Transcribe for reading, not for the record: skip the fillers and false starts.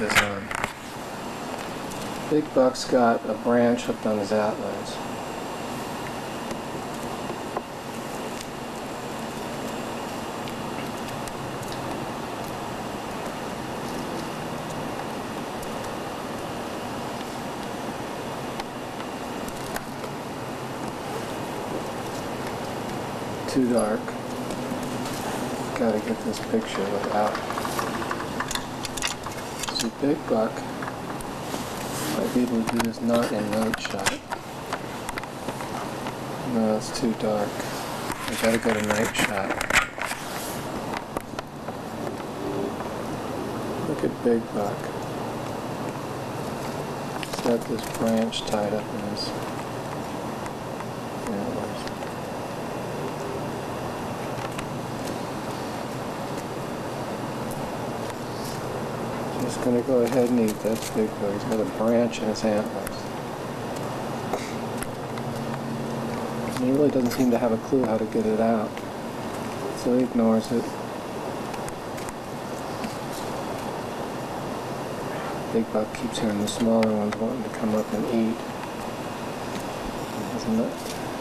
this on. Big Buck's got a branch hooked on his antlers. Too dark. Gotta get this picture without. See, Big Buck might be able to do this not in note shot. No, it's too dark. I gotta go to night shot. Look at Big Buck. He's got this branch tied up in his antlers. Just going to go ahead and eat that Big Buck. He's got a branch in his antlers. And he really doesn't seem to have a clue how to get it out, so he ignores it. Big Buck keeps hearing the smaller ones wanting to come up and eat. Isn't it?